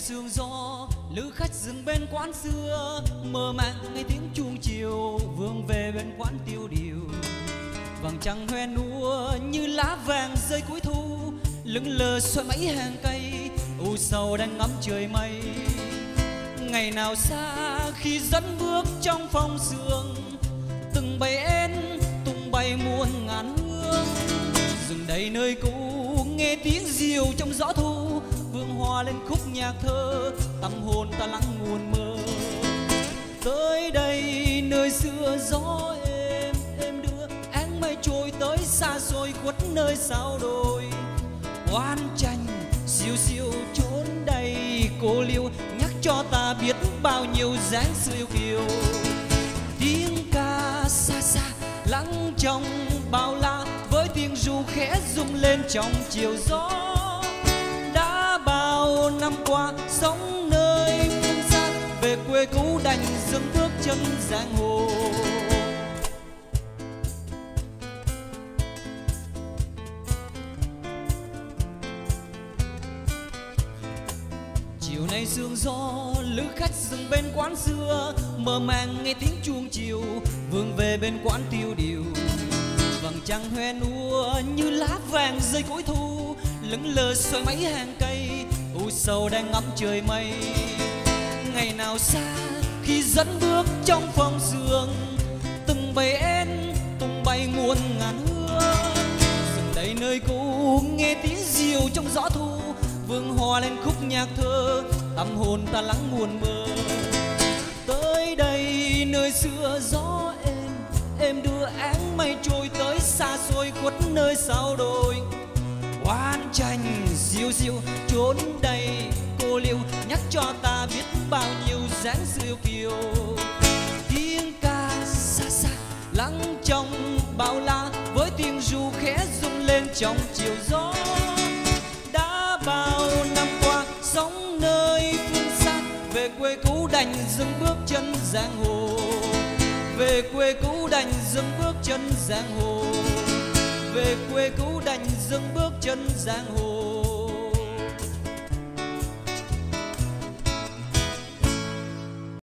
sương gió lữ khách dừng bên quán xưa, mơ màng nghe tiếng chuông chiều vương về bên quán tiêu điều. Vầng trăng hoe núa như lá vàng rơi cuối thu, lững lờ xoay mấy hàng cây u sầu đang ngắm trời mây. Ngày nào xa khi dẫn bước trong phong sương, từng bầy én tung bay muôn ngàn hương. Dừng đây nơi cũ nghe tiếng diều trong gió thu, vương hoa lên khúc nhạc thơ tâm hồn ta lắng nguồn mơ. Tới đây nơi xưa gió êm đưa áng mây trôi tới xa xôi khuất nơi sao đồi. Oan tranh siêu siêu trốn đầy cô liêu nhắc cho ta biết bao nhiêu dáng xưa yêu kiều. Tiếng ca xa xa lắng trong bao la với tiếng ru khẽ rung lên trong chiều gió. Đã bao năm qua sống nơi phương xa, về quê cũ đành dừng bước chân giang hồ. Chiều nay sương gió lữ khách dừng bên quán xưa, mơ màng nghe tiếng chuông chiều vương về bên quán tiêu điều. Vầng trăng hoe núa như lá vàng rơi cuối thu, lững lờ xoay mấy hàng cây u sầu đang ngắm trời mây. Ngày nào xa khi dẫn bước trong phong sương, từng bầy én tung bay muôn ngàn hương. Dừng đây nơi cũ nghe tiếng diều trong gió thu, vương hoa lên khúc nhạc thơ tâm hồn ta lắng buồn bơ. Tới đây nơi xưa gió êm đưa áng mây trôi tới xa xôi khuất nơi sao đồi. Oan tranh diêu diêu trốn đầy cô liêu nhắc cho ta biết bao nhiêu dáng xưa yêu kiều. Tiếng ca xa xa lắng trong bao la với tiếng ru khẽ rung lên trong chiều gió. Đã bao năm qua sống nơi phương xa, về quê cũ đành dừng bước chân giang hồ. Về quê cũ đành dừng bước chân giang hồ. Về quê cũ đành dừng bước chân giang hồ.